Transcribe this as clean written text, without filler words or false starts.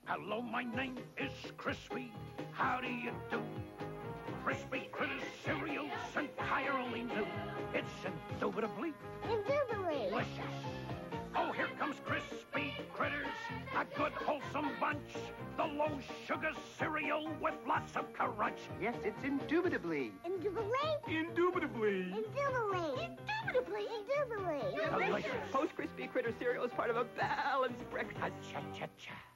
Hello, my name is Crispy. How do you do? Crispy Critter cereal's entirely new. It's indubitably delicious. Oh, here comes Crispy Critters, a good wholesome bunch. The low-sugar cereal with lots of crunch. Yes, it's indubitably. Indubitably? Indubitably. Indubitably. Indubitably. Delicious. Post Crispy Critter cereal is part of a balanced breakfast. Cha-cha-cha.